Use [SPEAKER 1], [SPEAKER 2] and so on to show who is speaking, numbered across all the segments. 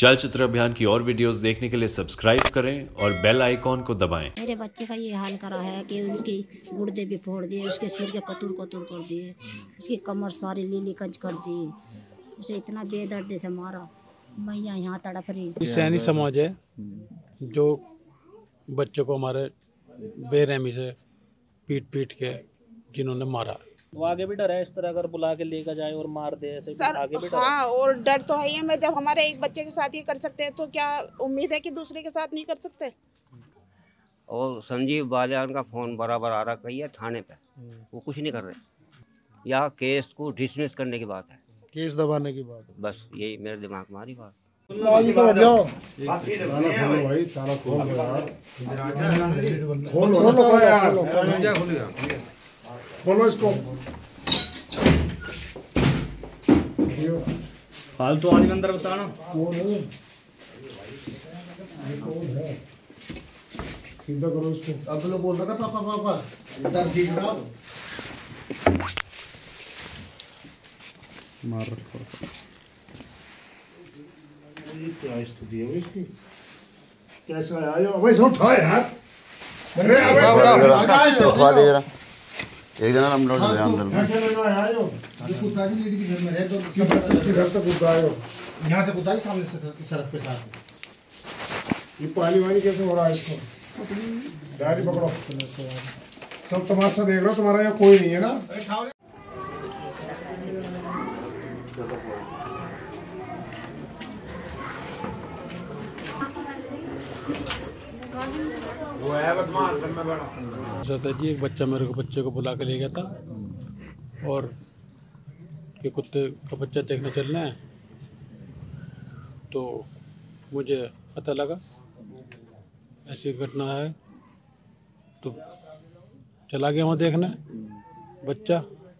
[SPEAKER 1] चलचित्र अभियान की और वीडियोस देखने के लिए सब्सक्राइब करें और बेल आइकॉन को दबाएं।
[SPEAKER 2] मेरे बच्चे का ये हाल करा है कि उसकी गुर्दे भी फोड़ दिए, उसके सिर के कतूर कतूर कर दिए, उसकी कमर सारी लीली कंच कर दी, उसे इतना बेदर्दी से मारा। मैया यहाँ तड़प रही।
[SPEAKER 3] सैनी समाज है जो बच्चों को हमारे बेरहमी से पीट पीट के जिन्होंने मारा।
[SPEAKER 4] वो आगे भी डर है, इस तरह अगर बुला के लेकर जाए और मार दे ऐसे
[SPEAKER 5] सर,
[SPEAKER 4] आगे भी डर
[SPEAKER 5] हाँ, और डर तो है ही हमें। जब हमारे एक बच्चे के साथ ये कर सकते हैं तो क्या उम्मीद है कि दूसरे के साथ नहीं कर सकते।
[SPEAKER 6] और संजीव बालियान का फ़ोन बराबर आ रहा है थाने पे, वो कुछ नहीं कर रहे। या केस को डिसमिस करने की बात है,
[SPEAKER 7] केस दबाने की बात है।
[SPEAKER 6] बस यही मेरे दिमाग में आ रही बात।
[SPEAKER 7] खोलो इसको।
[SPEAKER 4] फालतू आदमी अंदर बताना।
[SPEAKER 7] कौन है? सीधा करो इसको। अब लोग बोल रहा था पापा पापा इधर दिख रहा।
[SPEAKER 3] मार रखो।
[SPEAKER 7] क्या स्थिति है इसकी? कैसा आया? वही सब उठा यार। अरे
[SPEAKER 8] उठवा दे जरा। एक जना हम लोग अंदर में।
[SPEAKER 7] कैसे लेना आया यो?
[SPEAKER 8] जो कुत्ता की लेडी के घर में है तो
[SPEAKER 7] किधर से कुत्ता आयो?
[SPEAKER 8] यहाँ से कुत्ता सामने से सड़क पे साथ।
[SPEAKER 7] ये पानी वानी कैसे हो रहा है इसको? गाड़ी पकड़ो। सब तमाशा देख रहा हो, तुम्हारा यहाँ कोई नहीं है ना?
[SPEAKER 3] जी एक बच्चा मेरे को बच्चे को बुला के ले गया था और कि कुत्ते का बच्चा देखने चलना है, तो मुझे पता लगा ऐसी घटना है तो चला गया वहाँ देखने। बच्चा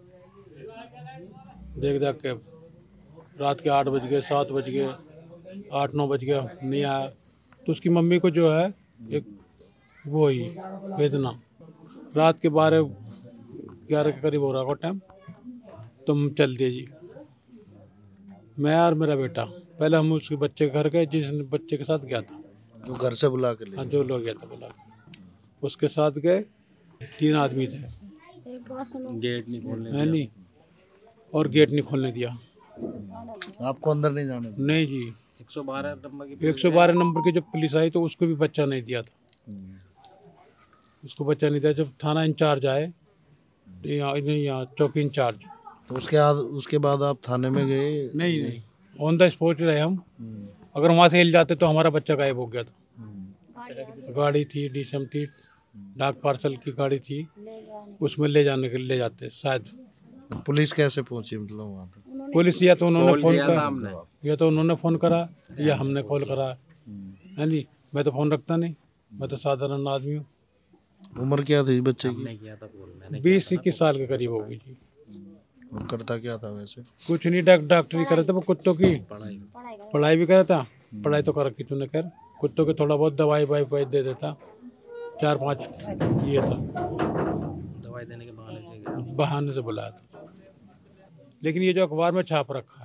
[SPEAKER 3] देख के रात के 8 बज गए, 7 बज गए, 8-9 बज गया, नहीं आया। तो उसकी मम्मी को जो है एक वो ही वेदना, रात के 12-11 के करीब हो रहा हो टाइम, तो हम चल दिए जी, मैं और मेरा बेटा। पहले हम उसके बच्चे के घर गए, जिस बच्चे के साथ गया था,
[SPEAKER 7] जो घर से बुला के ले।
[SPEAKER 3] हाँ, जो लोग गया था बुला के, उसके साथ गए। 3 आदमी थे।
[SPEAKER 4] गेट नहीं खोलने
[SPEAKER 3] है नहीं, और गेट नहीं खोलने दिया।
[SPEAKER 7] आपको अंदर नहीं जाने दिया?
[SPEAKER 3] नहीं जी।
[SPEAKER 4] 112
[SPEAKER 3] नंबर की जब पुलिस आई तो उसको भी बच्चा नहीं दिया था। उसको बच्चा नहीं दिया। जब थाना इंचार्ज आए, तो यहाँ चौकी इंचार्ज,
[SPEAKER 7] तो उसके बाद आप थाने में गए?
[SPEAKER 3] नहीं, ऑन द स्पॉट रहे हम। अगर वहाँ से हिल जाते तो हमारा बच्चा गायब हो गया था। गाड़ी थी, डीसीएम थी, डाक पार्सल की गाड़ी थी, उसमें ले जाते शायद।
[SPEAKER 7] पुलिस कैसे पहुंची मतलब वहाँ तक?
[SPEAKER 3] पुलिस या तो उन्होंने फ़ोन करा या हमने कॉल करा, है नहीं। मैं तो फ़ोन रखता नहीं, मैं तो साधारण आदमी हूँ।
[SPEAKER 7] उम्र क्या थी बच्चे की?
[SPEAKER 3] 20-21 साल के करीब होगी जी।
[SPEAKER 7] और करता क्या था वैसे?
[SPEAKER 3] कुछ नहीं, डॉक्टरी करे थे वो कुत्तों की। पढ़ाई भी करे था, पढ़ाई तो कर रखी तूने। खैर कुत्तों के थोड़ा बहुत दवाई दे देता। 4-5 ये था,
[SPEAKER 4] दवाई देने के
[SPEAKER 3] बहाने से बुलाया था। लेकिन ये जो अखबार में छाप रखा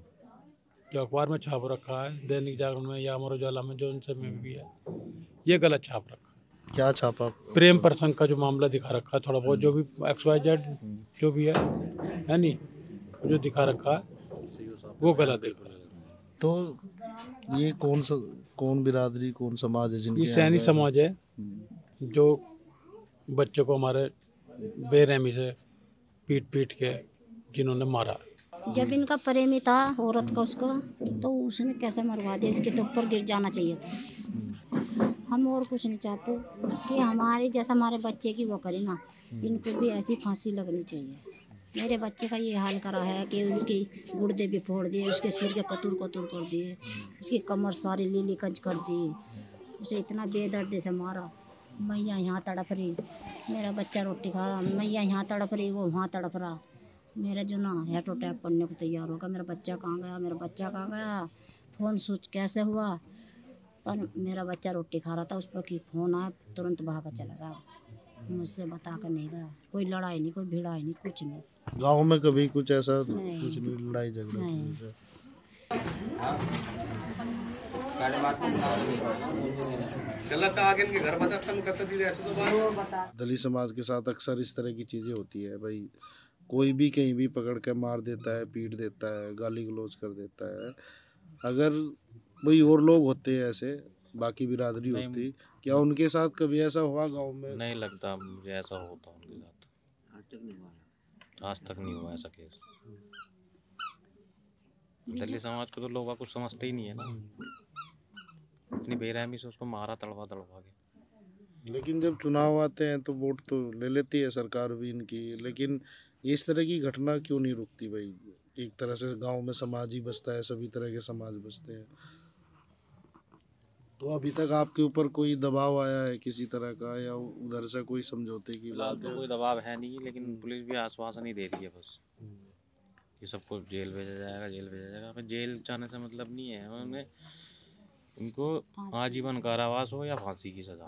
[SPEAKER 3] है, दैनिक जागरण में या अमर उजाला में, जो उनसे में भी है, ये गलत छाप रखा।
[SPEAKER 7] क्या छापा?
[SPEAKER 3] प्रेम प्रसंग का जो मामला दिखा रखा है, थोड़ा बहुत जो भी XYZ जो भी है नहीं, जो दिखा रखा है वो गलत है।
[SPEAKER 7] तो ये कौन बिरादरी, कौन समाज है जिनके?
[SPEAKER 3] ये सैनी समाज है जो बच्चों को हमारे बेरहमी से पीट पीट के जिन्होंने मारा।
[SPEAKER 2] जब इनका प्रेमी था औरत का, उसका, तो उसने कैसे मरवा दिया? इसके तो ऊपर गिर जाना चाहिए था। हम और कुछ नहीं चाहते कि हमारे जैसा हमारे बच्चे की वो करे ना, इनको भी ऐसी फांसी लगनी चाहिए। मेरे बच्चे का ये हाल करा है कि उसकी गुर्दे भी फोड़ दिए, उसके सिर के कतूर कतूर कर दिए, उसकी कमर सारी लीली कंच कर दी, उसे इतना बेदर्दी से मारा। मैया यहाँ तड़प रही, मेरा बच्चा रोटी खा रहा, मैया यहाँ तड़प रही, वो वहाँ तड़प रहा। मेरा जो ना हार्ट अटैक करने को तैयार होगा। मेरा बच्चा कहाँ गया? फ़ोन स्विच कैसे हुआ? पर मेरा बच्चा रोटी खा रहा था, उस पर कि फ़ोन आया, तुरंत भागा चला गया। मुझसे बता कर नहीं गया। कोई लड़ाई नहीं, कोई भिड़ाई नहीं, कुछ नहीं।
[SPEAKER 7] गांव में कभी कुछ ऐसा कुछ नहीं, लड़ाई झगड़ा?
[SPEAKER 9] दलित समाज के साथ अक्सर इस तरह की चीज़ें होती है भाई, कोई भी कहीं भी पकड़ के मार देता है, पीट देता है, गाली गलौज कर देता है। अगर कोई और लोग होते हैं ऐसे, बाकी बिरादरी होती, क्या उनके साथ कभी ऐसा हुआ गांव में?
[SPEAKER 10] नहीं लगता मुझे ऐसा होता उनके साथ, आज तक नहीं हुआ ऐसा केस। दलित समाज को तो लोग कुछ समझते ही नहीं है ना, इतनी बेरहमी से उसको मारा तड़वा के।
[SPEAKER 9] लेकिन जब चुनाव आते हैं तो वोट तो ले लेती है सरकार भी इनकी, लेकिन इस तरह की घटना क्यों नहीं रुकती भाई? एक तरह से गांव में समाज ही बसता है, सभी तरह के समाज बसते हैं। तो अभी तक आपके ऊपर कोई दबाव आया है किसी तरह का, या उधर से कोई समझौते की बात
[SPEAKER 10] तो
[SPEAKER 9] है?
[SPEAKER 10] कोई दबाव है नहीं, लेकिन पुलिस भी आश्वासन ही दे रही है बस कि सबको जेल भेजा जाएगा, जेल भेजा जाएगा। हमें जेल जाने से मतलब नहीं है, हमें उनको आजीवन कारावास हो या फांसी की सजा।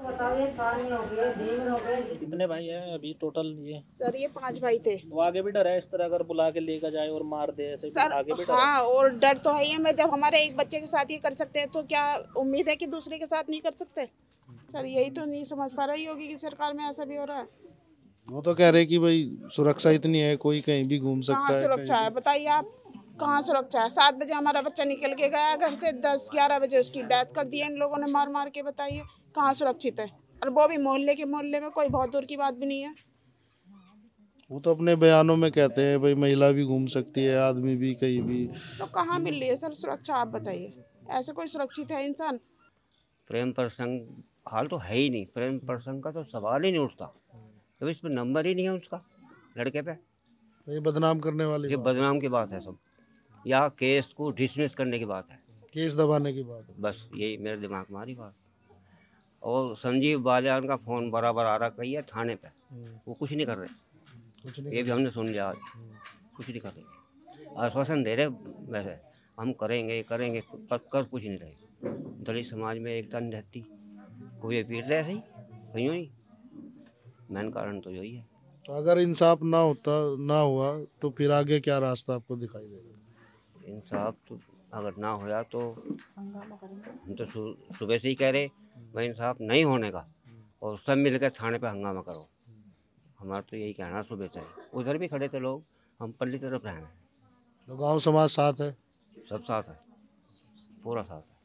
[SPEAKER 4] कितने भाई हैं अभी टोटल? ये
[SPEAKER 5] सर ये 5 भाई थे।
[SPEAKER 4] तो आगे भी डर है इस तरह अगर बुला के लेकर जाए और मार दे ऐसे?
[SPEAKER 5] सर
[SPEAKER 4] आगे भी डर
[SPEAKER 5] हाँ, और डर तो है ही। मैं जब हमारे एक बच्चे के साथ ये कर सकते हैं तो क्या उम्मीद है कि दूसरे के साथ नहीं कर सकते? सर यही तो नहीं समझ पा रही होगी कि सरकार में ऐसा भी हो रहा है।
[SPEAKER 9] वो तो कह रहे कि भाई सुरक्षा इतनी है, कोई कहीं भी घूम सकता है।
[SPEAKER 5] कहाँ सुरक्षा है बताइए आप? कहाँ सुरक्षा है? 7 बजे हमारा बच्चा निकल के गया घर से, 10-11 बजे उसकी डेथ कर दी है इन लोगों ने मार मार के। बताइए कहाँ सुरक्षित है? और वो भी मोहल्ले में, कोई बहुत दूर की बात भी नहीं है।
[SPEAKER 9] वो तो अपने बयानों में कहते हैं भाई महिला भी घूम सकती है, आदमी भी कहीं भी।
[SPEAKER 5] तो कहाँ मिल रही है सर सुरक्षा? आप बताइए, ऐसे कोई सुरक्षित है इंसान?
[SPEAKER 6] प्रेम प्रसंग हाल तो है ही नहीं, प्रेम प्रसंग का तो सवाल ही नहीं उठता। तो इस पर नंबर ही नहीं है उसका लड़के पे।
[SPEAKER 9] ये बदनाम करने वाली
[SPEAKER 6] ये बदनाम की बात है सब, या केस को डिसमिस करने की बात है,
[SPEAKER 9] केस दबाने की बात है।
[SPEAKER 6] बस यही मेरे दिमाग में आ रही बात। और संजीव बालियान का फ़ोन बराबर आ रहा कही है थाने पे, वो कुछ नहीं कर रहे।
[SPEAKER 9] कुछ नहीं
[SPEAKER 6] ये भी हमने सुन लिया आज, कुछ नहीं कर रहे। आश्वासन दे रहे वैसे हम करेंगे करेंगे, पर कर कुछ नहीं रहे। दलित समाज में एकता नहीं रहती, कोई पीट रहे ऐसे ही कहीं नहीं। मेन कारण तो यही है।
[SPEAKER 9] तो अगर इंसाफ ना हुआ तो फिर आगे क्या रास्ता आपको दिखाई देगा?
[SPEAKER 6] इंसाफ तो अगर ना होया तो हम तो सुबह से ही कह रहे भाई इंसाफ नहीं होने का, और सब मिलकर थाने पे हंगामा करो। हमारा तो यही कहना सुबह से। उधर भी खड़े थे लोग, हम पल्ली तरफ रहे हैं।
[SPEAKER 9] तो गांव समाज साथ है,
[SPEAKER 6] सब साथ है, पूरा साथ है।